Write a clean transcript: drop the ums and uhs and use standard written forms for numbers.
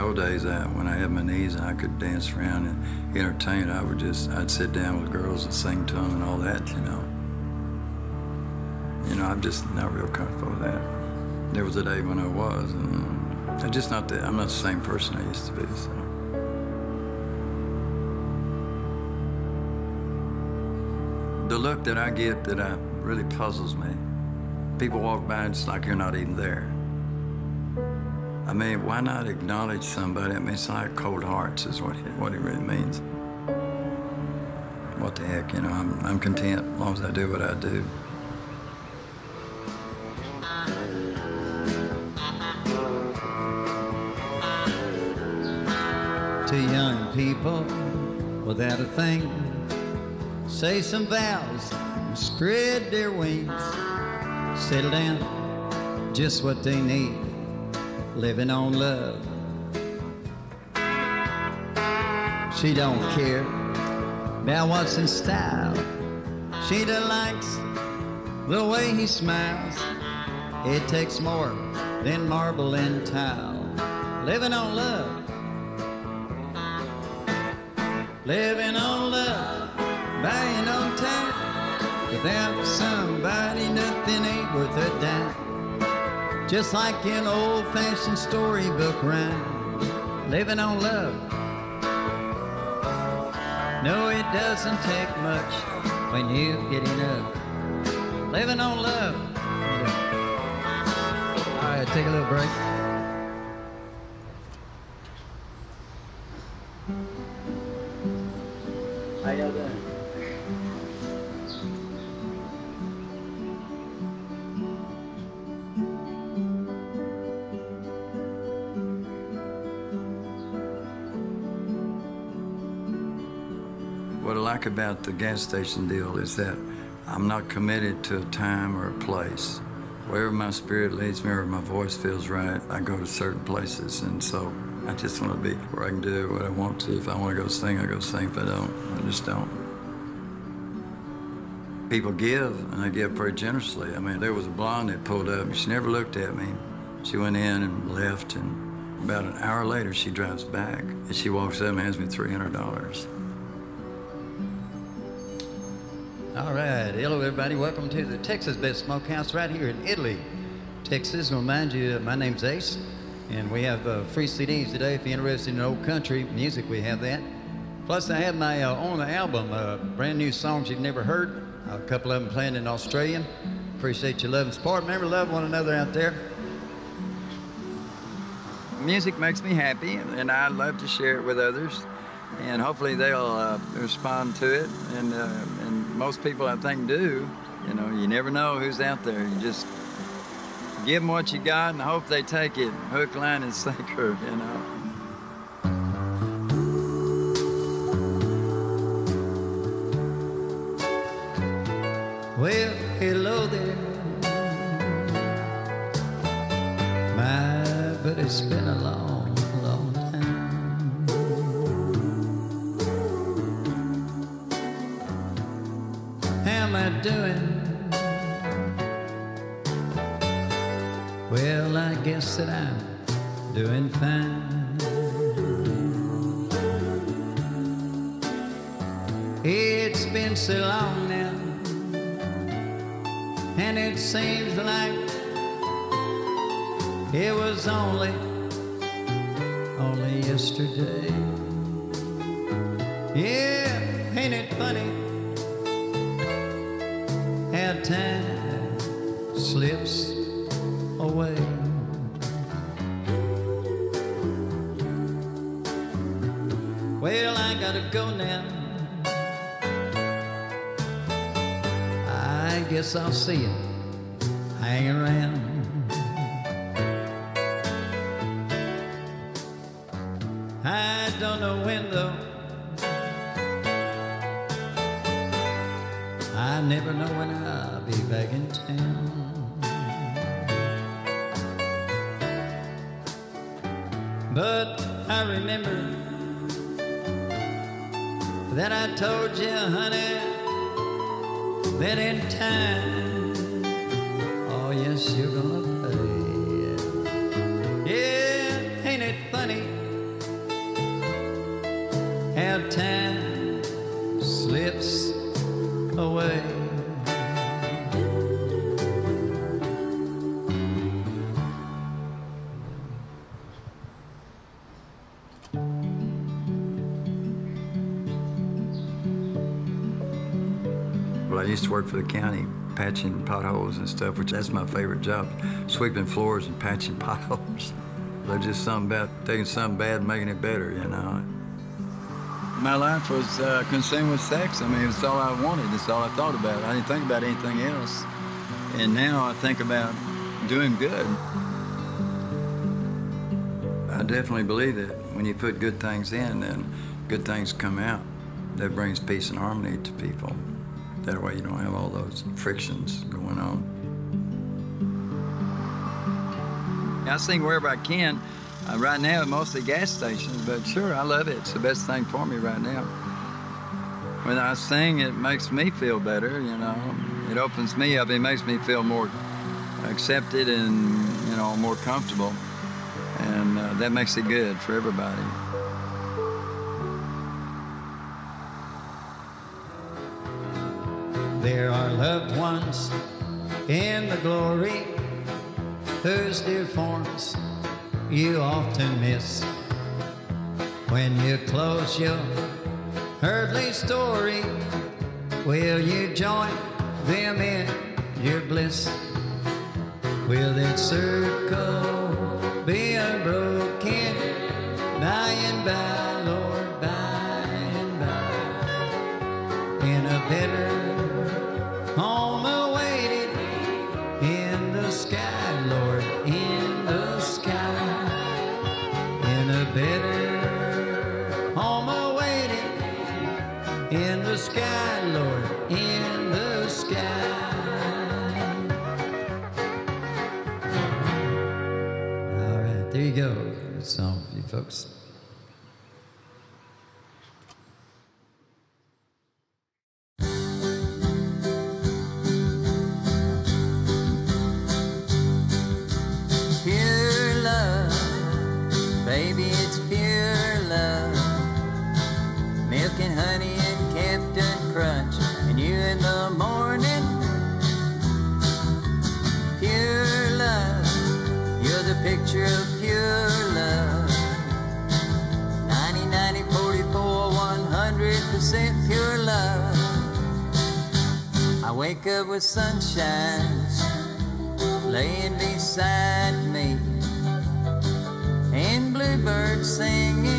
old days, when I had my knees and I could dance around and entertain, I'd sit down with girls and sing to them and all that, you know. You know, I'm just not real comfortable with that. There was a day when I was, and I'm not the same person I used to be, so. The look that I get that really puzzles me. People walk by and it's like you're not even there. I mean, why not acknowledge somebody? I mean, it's like cold hearts is what it really means. What the heck, you know, I'm content as long as I do what I do. To young people without a thing, say some vows and spread their wings. Settle down, just what they need, living on love. She don't care about what's in style. She just likes the way he smiles. It takes more than marble and tile, living on love. Living on love, buying on time. Without somebody, nothing ain't worth a dime. Just like an old-fashioned storybook rhyme. Living on love. No, it doesn't take much when you get enough. Living on love. All right, take a little break. How y'all doing? What I like about the gas station deal is that I'm not committed to a time or a place. Wherever my spirit leads me or my voice feels right, I go to certain places. And so I just want to be where I can do what I want to. If I want to go sing, I go sing. If I don't, I just don't. People give, and they give pretty generously. I mean, there was a blonde that pulled up, and she never looked at me. She went in and left, and about an hour later, she drives back, and she walks up and hands me $300. All right, hello everybody. Welcome to the Texas Best Smokehouse right here in Italy, Texas. I'll remind you, my name's Ace, and we have free CDs today. If you're interested in old country music, we have that. Plus, I have my on the album, brand new songs you've never heard. A couple of them playing in Australian. Appreciate your love and support. Remember, love one another out there. Music makes me happy, and I love to share it with others. And hopefully they'll respond to it. And most people, I think, do. You know, you never know who's out there. You just give them what you got and hope they take it. Hook, line, and sinker, you know. Well, hello there, but it's been a long, long time. How am I doing? Well, I guess that I'm doing fine. It's been so long now, and it seems like it was only yesterday. Yeah, ain't it funny how time slips away? Well, I gotta go now. I guess I'll see you hanging around. I don't know when though. I never know when I'll be back in town. But I remember that I told you, honey, that in time, oh yes, you're gonna pay. Yeah, ain't it funny I used to work for the county, patching potholes and stuff, which that's my favorite job, sweeping floors and patching potholes. There's just something about taking something bad and making it better, you know. My life was consumed with sex. I mean, it's all I wanted. It's all I thought about. I didn't think about anything else. And now I think about doing good. I definitely believe that when you put good things in, then good things come out. That brings peace and harmony to people. That way you don't have all those frictions going on. I sing wherever I can. Right now, mostly gas stations, but sure, I love it. It's the best thing for me right now. When I sing, it makes me feel better, you know. It opens me up. It makes me feel more accepted and, you know, more comfortable. And that makes it good for everybody. There are loved ones in the glory whose dear forms you often miss. When you close your earthly story, will you join them in your bliss? Will that circle be unbroken by and by, Lord, by and by, in a better home awaited in the sky, Lord, in the sky, in a better home awaited in the sky, Lord, in the sky. All right, there you go. Good song for you folks. Baby, it's pure love. Milk and honey and Captain Crunch, and you in the morning. Pure love, you're the picture of pure love. 90, 90, 44, 100% pure love. I wake up with sunshine laying beside me, and bluebirds singing